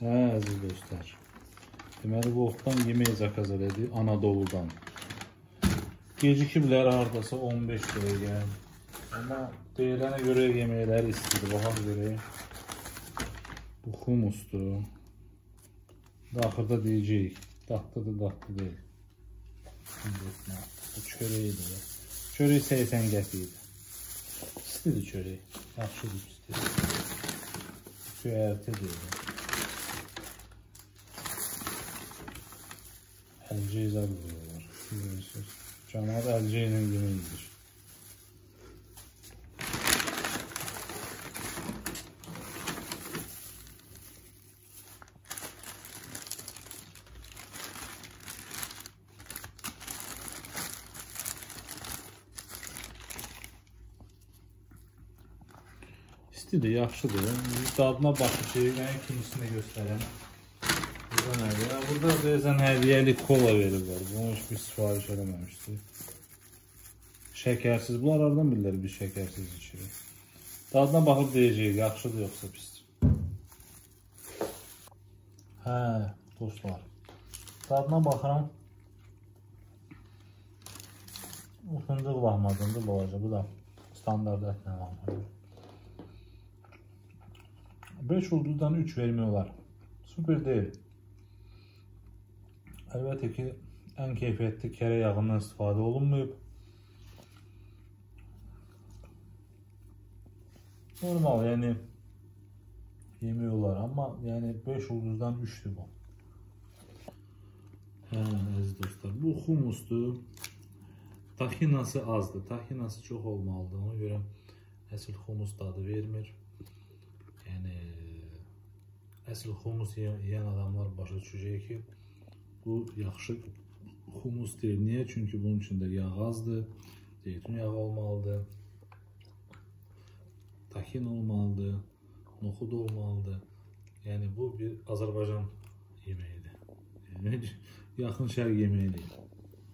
Hə, əziz dostlar. Deməli, bu otdan yemək zakaz elədi Anadoludan. Gecikiblər hardasa 15 dəqiqə. Amma deyilənə görə yeməkləri istidir. Baxaq görək. Bu humusdur. Daxırda deyəcəyik. Dadlıdır, dadlı deyil. Bu çörəkdir. Çörək 80 qəpikdir. İstidir çörək. Yaxşıdır, istidir. Göyərti deyil. Əlcəyizə qoyuyorlar. Görürsünüz. Canavar əlcəy ilə yeməkdir. İstidir, yaxşıdır. Dadına baxıb şeylərin ikincisini göstərəm. Burada nədir? Burada deyəsən hədiyyəli kola verirlər. Bunu heç bir sifariş eləməmişdik. Şəkərsiz. Bunlar aradan bilirlər biz şəkərsiz içirik. Dadına baxıb deyəcəyik, yaxşıdır yoxsa pisdir. Hə, dostlar. Dadına baxıram. Fındıq lahmacundur balaca. Bu da standart ətlə lahmacun. 5 ulduzdan 3 vermək olar. Super deyil. Əlbəttə ki, ən keyfiyyətli kərə yağından istifadə olunmayıb. Normal, yəni yemək olar, amma yəni 5 ulduzdan 3'dür bu. Hə, əziz dostlar, bu humusdur. Tahinası azdır, tahinası çox olmalıdır. Ona görə əsl humus dadı vermir. Yəni, əsl humus yeyən adamlar başa düşəcək ki, bu yaxşı humus deyil. Niyə? Çünki bunun içində yağ azdır, zeytun yağı olmalıdır, tahin olmalıdır, noxud olmalıdır. Yəni bu bir Azərbaycan yeməyidir. Yəni yaxın şərq yeməyi deyil.